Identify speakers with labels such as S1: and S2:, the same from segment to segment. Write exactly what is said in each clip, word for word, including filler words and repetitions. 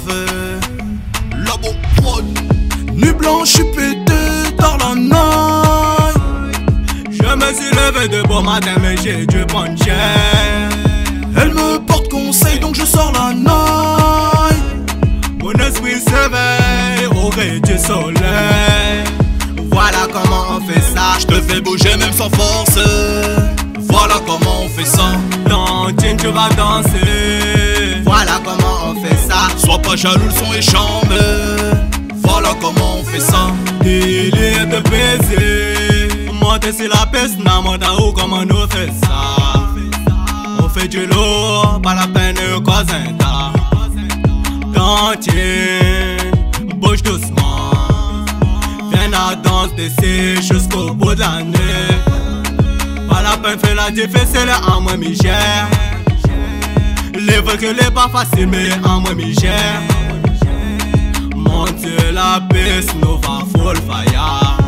S1: fait. Labo prod. Nuit blanche, j'suis pété dans la night.
S2: Je me suis levé de bon matin mais j'ai dû prendre cher.
S1: Elle me porte conseil donc je sors la night.
S2: Mon esprit s'éveille au rayon du soleil.
S1: Voilà comment on fait ça. Je te fais bouger même sans force. Voilà comment on fait ça.
S2: Tantine tu vas danser.
S1: Voilà comment on fait ça. Sois pas jaloux, le son est chambre. Voilà comment on fait ça.
S2: Délire de baiser. Monter sur la piste, n'a monta où comment on fait ça. On fait du lourd, pas la peine de cause un tas. Tantine, bouge doucement. Viens la danse d'essai jusqu'au bout de la nuit. Pas la peine fait la difficile, en moi m'y gère. Les vrais que les pas facile, mais en moi m'y gère. Monte sur la piste, nous va full fire.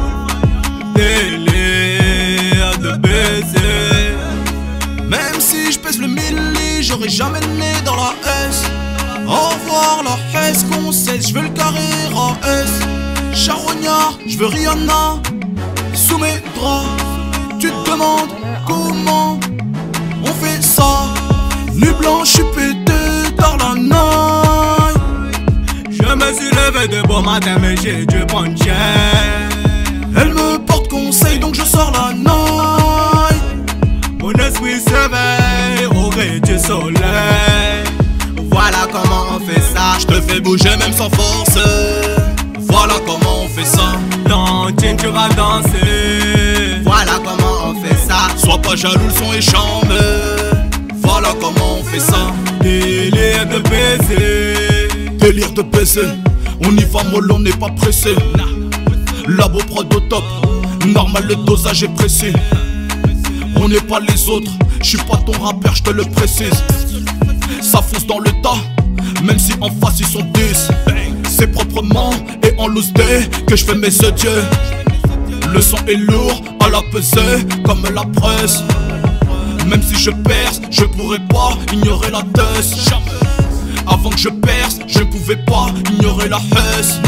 S2: Délire de baiser.
S1: Même si je pèse le milli, j'aurais jamais le nez dans la S. Au revoir la S qu'on sait, je veux le carré à S. Charognard, je veux Rihanna sous mes draps. Tu te demandes comment on fait ça. Nuit blanche, j'suis pété dans la night.
S2: Je me suis levé de bon matin mais j'ai dû prendre cher.
S1: Elle me porte conseil donc je sors la night.
S2: Mon esprit s'éveille au rayon du soleil.
S1: Voilà comment on fait ça. Je te fais bouger même sans force. Voilà comment on fait ça.
S2: Tantine tu vas danser.
S1: Voilà comment on fait ça. Sois pas jaloux, le son est chambre. Voilà comment on fait ça.
S2: Délire de baiser.
S1: Délire de baiser. On y va mollo, on n'est pas pressé. Labo prod au top. Normal le dosage est précis. On n'est pas les autres. Je suis pas ton rappeur, je te le précise. Ça fonce dans le tas. Même si en face ils sont dix. C'est proprement et en loose day que je fais mes adieux. Le son est lourd à la pesée comme la presse. Même si je perce, je pourrais pas ignorer la test. Avant que je perce, je ne pouvais pas ignorer la hesse.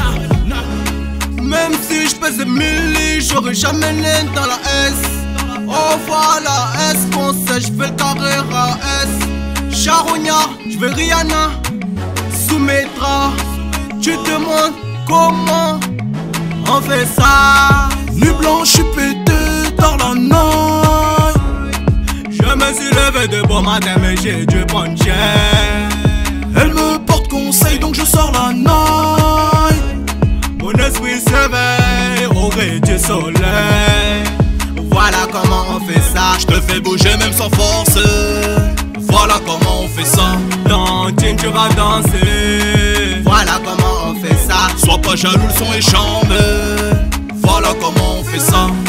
S2: Même si je pèse des milli, j'aurais jamais l'aine dans la S. Oh voilà, S qu'on sait, je veux le carré à S. Charognard, je veux Rihanna sous mes draps. Tu te demandes comment on fait ça.
S1: Nuit blanche, j'suis pété dans la night.
S2: Je me suis levé de bon matin mais j'ai dû prendre cher.
S1: Elle me porte conseil donc je sors la night.
S2: Mon esprit s'éveille au rayon du soleil.
S1: Voilà comment on fait ça. Je te fais bouger même sans force. Voilà comment on fait ça.
S2: Tantine tu vas danser.
S1: Voilà comment on fait ça. Sois pas jaloux, le son est chambre. Voilà comment on fait ça.